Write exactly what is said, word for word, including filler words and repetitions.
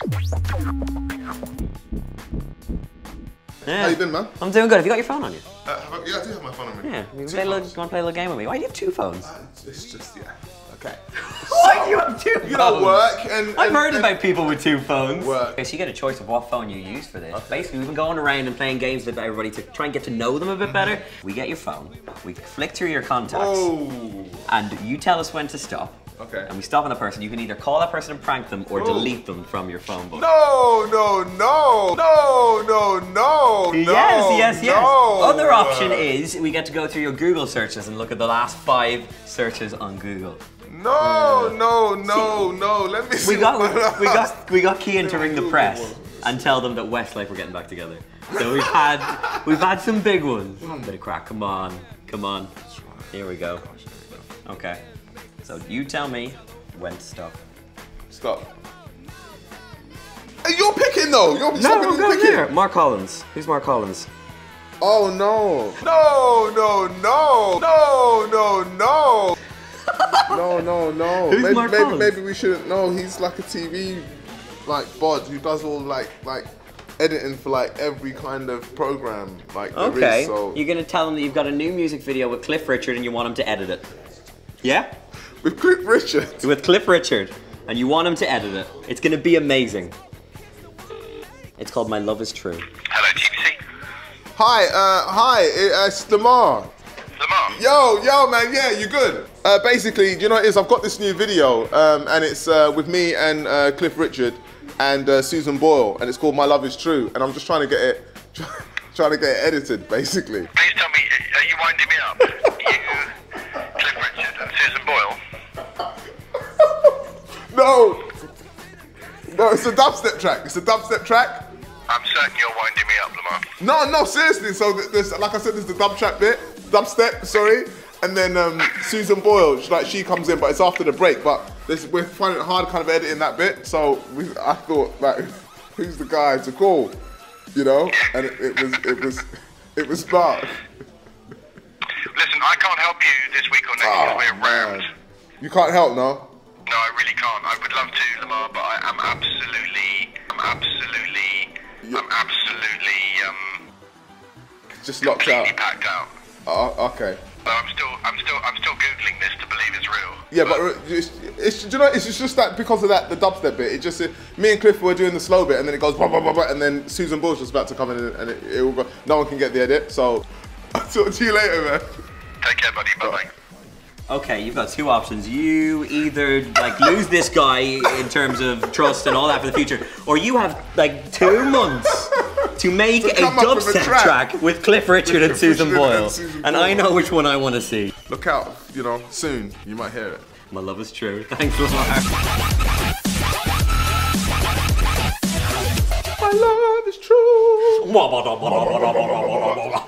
Yeah. How you been, man? I'm doing good. Have you got your phone on you? Uh, have I, yeah, I do have my phone on me. Yeah. You, play a little, you want to play a little game with me? Why do you have two phones? Uh, it's just, yeah. Okay. Why do you have two phones? You know, work and... and I've heard and about people with two phones. Work. Okay, so you get a choice of what phone you use for this. Okay. Basically, we've been going around and playing games with everybody to try and get to know them a bit better. We get your phone, we flick through your contacts, Oh. and you tell us when to stop. Okay. And we stop on a person. You can either call that person and prank them or Oh. delete them from your phone book. No, no, no, no, no, no, Yes, no, yes, yes. no. Other option is we get to go through your Google searches and look at the last five searches on Google. No, Uh, no, no, no. Let me see. We got what- we got we got Kean to ring the press and tell them that Westlife were getting back together. So we've had we've had some big ones. Bit of crack. Come on, come on. Here we go. Okay. So you tell me when to stop. Stop. Hey, you're picking though. You're No, stopping we'll and go picking. here. Mark Collins. Who's Mark Collins? Oh no. No, no, no, no, no, no. No, no, no. Who's maybe, Mark maybe, Collins? maybe we shouldn't. No, he's like a T V, like bod who does all like like editing for like every kind of program. Like there Okay. is, so You're gonna tell them that you've got a new music video with Cliff Richard and you want him to edit it. Yeah? with Cliff Richard. With Cliff Richard, and you want him to edit it. It's gonna be amazing. It's called My Love Is True. Hello, T V C. Hi, uh, hi, uh, it's Lemar. Lemar. Yo, yo, man, yeah, you good? Uh, basically, do you know what it is? I've got this new video, um, and it's uh, with me and uh, Cliff Richard and uh, Susan Boyle, and it's called My Love Is True, and I'm just trying to get it, trying to get it edited, basically. Please tell me, are you winding me up? You, Cliff Richard, and Susan Boyle. No, no, it's a dubstep track. It's a dubstep track. I'm certain you're winding me up, Lemar. No, no, seriously. So th- there's, like I said, there's the dub track bit, dubstep, sorry, and then um, Susan Boyle, she, like she comes in, but it's after the break. But this, we're finding it hard, kind of editing that bit. So we, I thought, like, who's the guy to call? You know, and it, it was, it was, it was Mark. Listen, I can't help you this week or next because Oh, we're rammed. man. You can't help, no? No, I really can't. I would love to, Lemar, but I am absolutely, I'm absolutely, Yeah. I'm absolutely, um, Just locked out. completely packed out. Oh, okay. But I'm still, I'm still, I'm still googling this to believe it's real. Yeah, but it's, it's, do you know, it's just that because of that, the dubstep bit, it just, it, me and Cliff were doing the slow bit and then it goes blah, blah, blah, blah, and then Susan Boyle's just about to come in and, and it, it will go, no one can get the edit, so I'll talk to you later, man. Take care, buddy. Bye bye. Okay, you've got two options. You either like lose this guy in terms of trust and all that for the future, or you have like two months to make To a come up with a dubstep track. track with Cliff Richard and Cliff Susan Richard and Boyle. Susan And I Boyle. know which one I want to see. Look out, you know, soon, you might hear it. My love is true. Thanks, Lamar. My love is true. Wah, wah, wah, wah, wah, wah, wah, wah, wah, wah.